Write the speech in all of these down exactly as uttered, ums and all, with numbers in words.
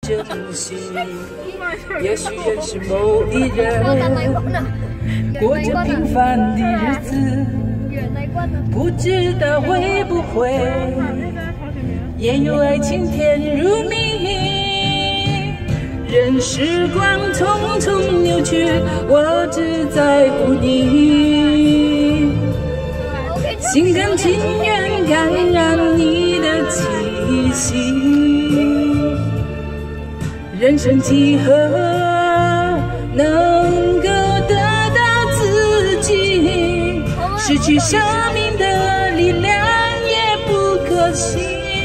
珍惜。也许认识某一人，过着平凡的日子，不知道会不会也有爱情甜如蜜。任时光匆匆流去，我只在乎你，心甘情愿感染你的气息。人生几何能够得到自己，失去生命的力量也不可惜。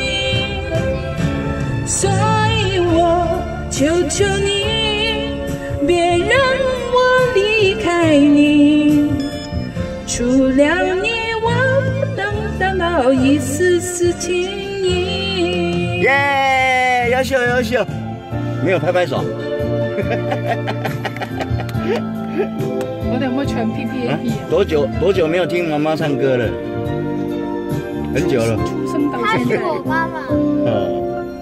所以我求求你，别让我离开你，除了你我不能感到一丝丝情意。 耶，优秀优秀，没有拍拍手。 我有没有全 P P A P 啊？ 多久多久没有听妈妈唱歌了？很久了。 出生到现在。 她是我妈妈。 哦。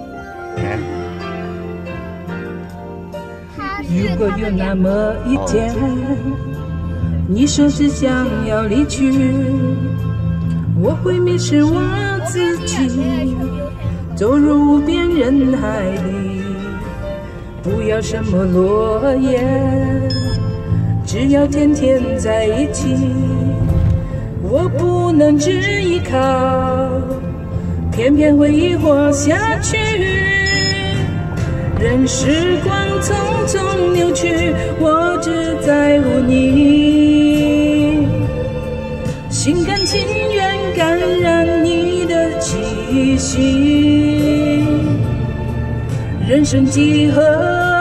如果有那么一天，你说是想要离去，我会迷失我自己，走入无边人海里。不要什么诺言，只要天天在一起。我不能只依靠，偏偏回忆活下去。任时光匆匆流去，我只在乎你，心甘情愿感染你的气息。人生几何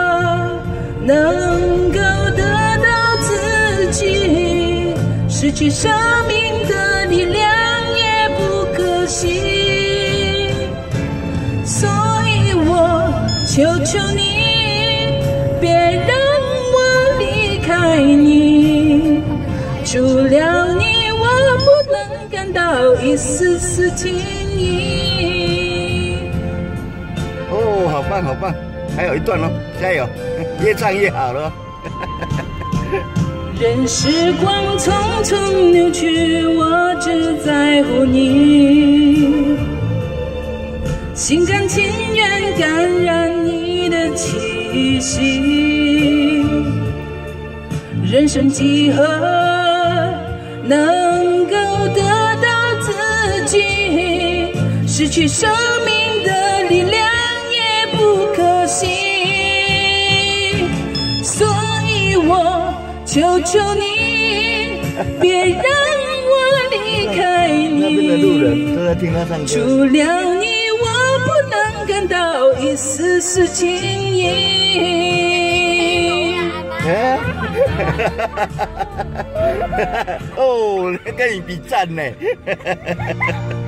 能够得到自己，失去生命的力量也不可惜。所以我求求你，别让我离开你，除了你我不能感到一丝丝情意。 哦，好棒好棒，还有一段哦，加油，越唱越好了。 任时光匆匆流去，我只在乎你，心甘情愿感染你的气息。人生几何能够得到自己，失去生命的力量也不可惜。所以我求求你，别让我离开你。 那边的路人都在听他唱歌。 除了你，我不能感到一丝丝情意。 哎，哦，跟你比赞呢。